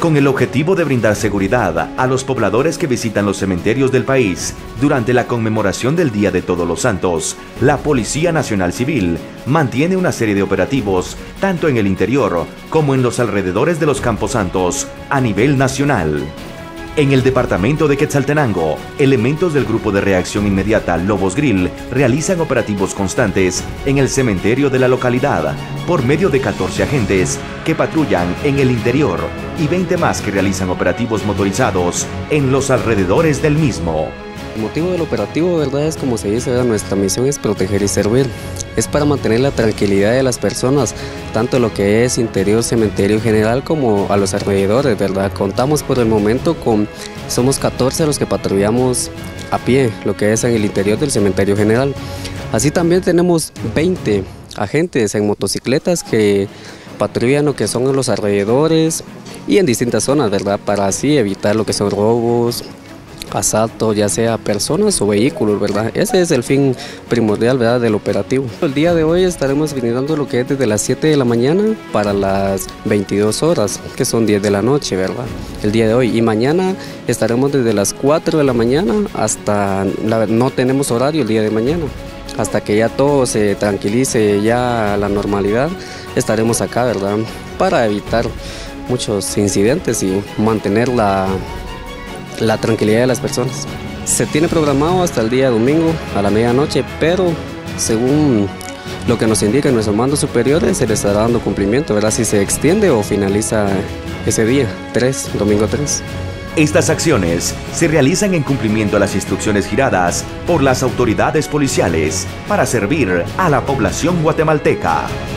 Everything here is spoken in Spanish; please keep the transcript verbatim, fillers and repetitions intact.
Con el objetivo de brindar seguridad a los pobladores que visitan los cementerios del país durante la conmemoración del Día de Todos los Santos, la Policía Nacional Civil mantiene una serie de operativos tanto en el interior como en los alrededores de los camposantos a nivel nacional. En el departamento de Quetzaltenango, elementos del Grupo de Reacción Inmediata Lobos Grill realizan operativos constantes en el cementerio de la localidad por medio de catorce agentes que patrullan en el interior y veinte más que realizan operativos motorizados en los alrededores del mismo. El motivo del operativo, ¿verdad? Es como se dice, ¿verdad? Nuestra misión es proteger y servir. Es para mantener la tranquilidad de las personas, tanto lo que es interior, cementerio general, como a los alrededores, ¿verdad? Contamos por el momento con, somos catorce los que patrullamos a pie, lo que es en el interior del cementerio general. Así también tenemos veinte agentes en motocicletas que patrullan lo que son los alrededores y en distintas zonas, ¿verdad? Para así evitar lo que son robos, asalto, ya sea personas o vehículos, ¿verdad? Ese es el fin primordial, ¿verdad?, del operativo. El día de hoy estaremos brindando lo que es desde las siete de la mañana para las veintidós horas, que son diez de la noche, ¿verdad? El día de hoy. Y mañana estaremos desde las cuatro de la mañana hasta, la, no tenemos horario el día de mañana. Hasta que ya todo se tranquilice, ya a la normalidad, estaremos acá, ¿verdad? Para evitar muchos incidentes y mantener la la tranquilidad de las personas. Se tiene programado hasta el día domingo a la medianoche, pero según lo que nos indican nuestros mandos superiores, se les estará dando cumplimiento, ¿verdad? Si se extiende o finaliza ese día, tres, domingo tres. Estas acciones se realizan en cumplimiento a las instrucciones giradas por las autoridades policiales para servir a la población guatemalteca.